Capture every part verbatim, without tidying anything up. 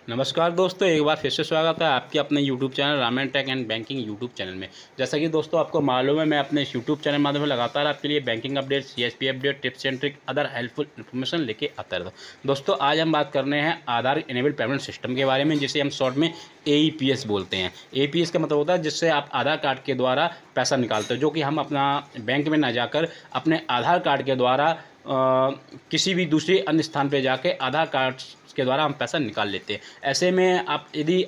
नमस्कार दोस्तों, एक बार फिर से स्वागत है आपके अपने YouTube channel Ramayan tech and banking YouTube channel में। जैसा कि दोस्तों आपको मालूम है, मैं अपने इस यूट्यूब चैनल माध्यम से लगातार आपके लिए banking update, CSP update, tips and trick, other helpful information लेके आता रहता हूं। दोस्तों आज हम बात करने हैं आधार इनेबल पेमेंट सिस्टम के बारे में, जिसे हम शॉर्ट में ए ई पी एस बोलते हैं। ए ई पी एस का मतलब होता है जिससे आप आधार कार्ड के द्वारा पैसा निकालते हो, जो कि हम अपना बैंक में ना जाकर अपने आधार कार्ड के द्वारा आ, किसी भी दूसरे अन्य स्थान पर जाके आधार कार्ड के द्वारा हम पैसा निकाल लेते हैं। ऐसे में आप यदि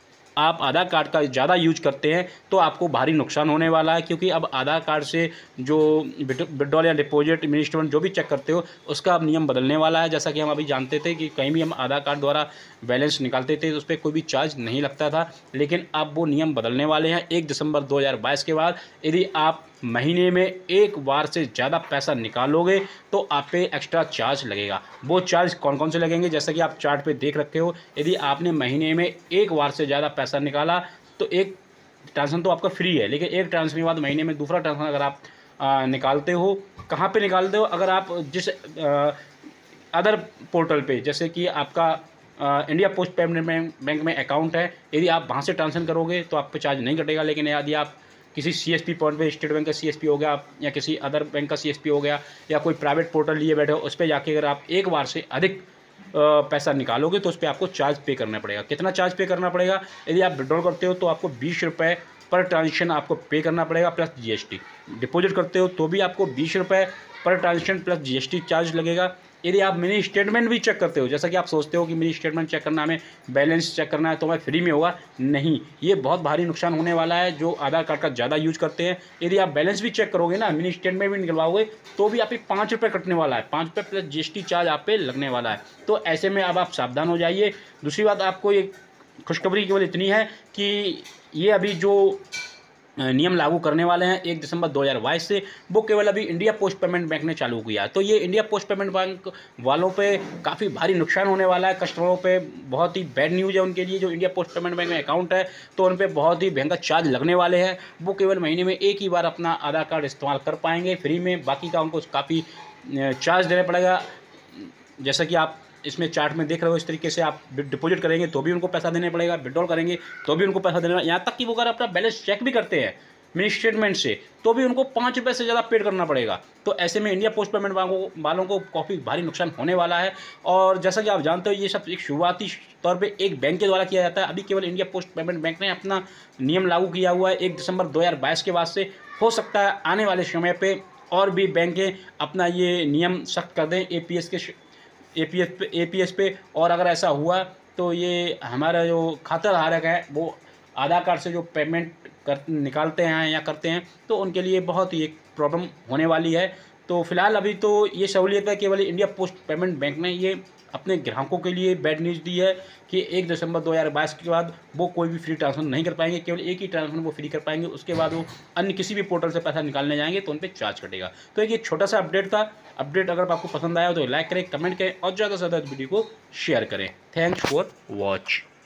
आप आधार कार्ड का ज़्यादा यूज करते हैं तो आपको भारी नुकसान होने वाला है, क्योंकि अब आधार कार्ड से जो विड्रॉल या डिपॉजिट मनी स्टेटमेंट जो भी चेक करते हो उसका अब नियम बदलने वाला है। जैसा कि हम अभी जानते थे कि कहीं भी हम आधार कार्ड द्वारा बैलेंस निकालते थे तो उस पर कोई भी चार्ज नहीं लगता था, लेकिन अब वो नियम बदलने वाले हैं। एक दिसंबर दो हज़ार बाईस के बाद यदि आप महीने में एक बार से ज़्यादा पैसा निकालोगे तो आप पे एक्स्ट्रा चार्ज लगेगा। वो चार्ज कौन कौन से लगेंगे, जैसा कि आप चार्ट पे देख रखे हो। यदि आपने महीने में एक बार से ज़्यादा पैसा निकाला तो एक ट्रांजेक्शन तो आपका फ्री है, लेकिन एक ट्रांजेक्शन के बाद महीने में दूसरा ट्रांजेक्शन अगर आप आ, निकालते हो, कहाँ पे निकालते हो, अगर आप जिस आ, अदर पोर्टल पे, जैसे कि आपका आ, इंडिया पोस्ट पेमेंट बैंक में अकाउंट है, यदि आप वहाँ से ट्रांजेक्शन करोगे तो आप पे चार्ज नहीं कटेगा। लेकिन यदि आप किसी सीएसपी पॉइंट पे, स्टेट बैंक का सीएसपी हो गया या किसी अदर बैंक का सीएसपी हो गया या कोई प्राइवेट पोर्टल लिए बैठे हो, उस पर जाके अगर आप एक बार से अधिक पैसा निकालोगे तो उस पर आपको चार्ज पे करना पड़ेगा। कितना चार्ज पे करना पड़ेगा? यदि आप विड्रॉल करते हो तो आपको बीस रुपये पर ट्रांजेक्शन आपको पे करना पड़ेगा प्लस जीएसटी। डिपॉजिट करते हो तो भी आपको बीस रुपये per transaction plus GST charge लगेगा। यदि आप मिनी स्टेटमेंट भी चेक करते हो, जैसा कि आप सोचते हो कि मिनी स्टेटमेंट चेक करना, हमें बैलेंस चेक करना है तो हमें फ्री में होगा, नहीं, ये बहुत भारी नुकसान होने वाला है जो आधार कार्ड का ज़्यादा यूज करते हैं। यदि आप बैलेंस भी चेक करोगे ना, मिनी स्टेटमेंट भी निकलवाओगे तो भी आप पे पाँच रुपये कटने वाला है, पाँच रुपये प्लस जीएसटी चार्ज आप पे लगने वाला है। तो ऐसे में अब आप सावधान हो जाइए। दूसरी बात, आपको ये खुशखबरी केवल इतनी है कि ये अभी जो नियम लागू करने वाले हैं एक दिसंबर दो हज़ार बाईस से, वो केवल अभी इंडिया पोस्ट पेमेंट बैंक ने चालू किया है। तो ये इंडिया पोस्ट पेमेंट बैंक वालों पे काफ़ी भारी नुकसान होने वाला है, कस्टमरों पे बहुत ही बैड न्यूज़ है उनके लिए। जो इंडिया पोस्ट पेमेंट बैंक में अकाउंट है तो उन पर बहुत ही भयंकर चार्ज लगने वाले हैं। वो केवल महीने में एक ही बार अपना आधार कार्ड इस्तेमाल कर पाएंगे फ्री में, बाकी का उनको काफ़ी चार्ज देना पड़ेगा। जैसा कि आप इसमें चार्ट में देख रहे हो, इस तरीके से आप डिपॉजिट करेंगे तो भी उनको पैसा देने पड़ेगा, विड्रॉल करेंगे तो भी उनको पैसा देना पड़ेगा। यहाँ तक कि वो अगर अपना बैलेंस चेक भी करते हैं मिनी स्टेटमेंट से तो भी उनको पाँच रुपये से ज़्यादा पेड करना पड़ेगा। तो ऐसे में इंडिया पोस्ट पेमेंट वालों वालों को काफ़ी भारी नुकसान होने वाला है। और जैसा कि आप जानते हो, ये सब एक शुरुआती तौर पे एक बैंक के द्वारा किया जाता है। अभी केवल इंडिया पोस्ट पेमेंट बैंक ने अपना नियम लागू किया हुआ है एक दिसंबर दो हज़ार बाईस के बाद से। हो सकता है आने वाले समय पर और भी बैंकें अपना ये नियम सख्त कर दें ए पी एस के ए पी एस पे ए पी एस पे और अगर ऐसा हुआ तो ये हमारा जो खाता धारक है वो आधार कार्ड से जो पेमेंट कर निकालते हैं या करते हैं तो उनके लिए बहुत ही एक प्रॉब्लम होने वाली है। तो फिलहाल अभी तो ये सहूलियत है, केवल इंडिया पोस्ट पेमेंट बैंक ने ये अपने ग्राहकों के लिए बैड न्यूज़ दी है कि एक दिसंबर दो हज़ार बाईस के बाद वो कोई भी फ्री ट्रांसफर नहीं कर पाएंगे। केवल एक ही ट्रांसफर वो फ्री कर पाएंगे, उसके बाद वो अन्य किसी भी पोर्टल से पैसा निकालने जाएंगे तो उन पर चार्ज कटेगा। तो एक ये छोटा सा अपडेट था। अपडेट अगर आपको पसंद आया हो तो लाइक करें, कमेंट करें और ज़्यादा से ज़्यादा वीडियो को शेयर करें। Thanks for watch.